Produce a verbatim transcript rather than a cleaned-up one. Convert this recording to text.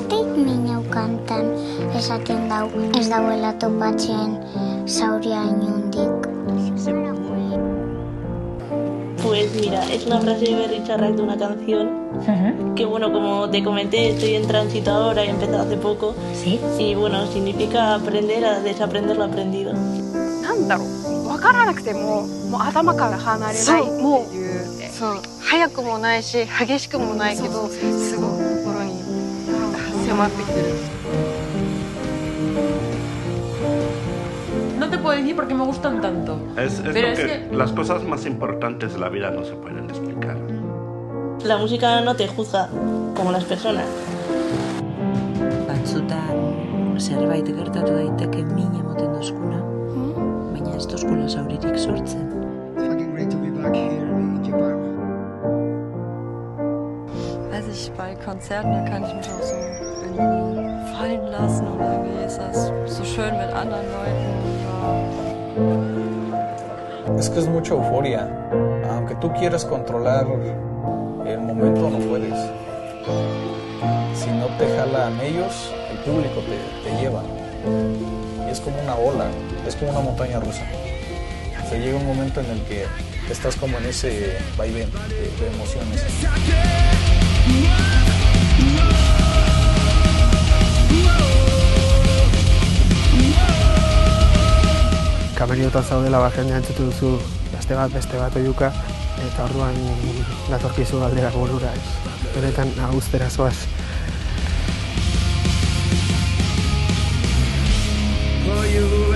beti minau kantan esaten dau ez dauela topatzen zauria inundik. Pues mira, es una frase de Berri Charrac de una canción uh-huh. que, bueno, como te comenté, estoy en tránsito ahora y he empezado hace poco. ¿Sí? Y, bueno, significa aprender a desaprender lo aprendido. なんだろう、分からなくても、もう頭から離れないっていう。そう、早くもないし、激しくもないけど、すごく心に迫ってきてる。 No te puedo decir por qué me gustan tanto. Es, es Pero lo es que, que las cosas más importantes de la vida no se pueden explicar. La música no te juzga, como las personas. Batzutan zerbait gertatu daiteke min emoten dozkuna, baina ez dozkula zauririk sortzen. Fucking great to be back here in Japan. Weiß ich, bei Konzerten, da kann ich mich auch so irgendwie fallen lassen und irgendwie ist das so schön mit anderen Leuten. Es que es mucha euforia. Aunque tú quieras controlar el momento, no puedes. Si no te jalan ellos, el público te, te lleva. Y es como una ola, es como una montaña rusa. O sea, llega un momento en el que estás como en ese vaivén de, de emociones. Kameriotan zaudela ba jendea entzutu duzu beste bat, beste bat oiuka, eta orduan datorkizu galdera burura, benetan aguztera zoaz. For you.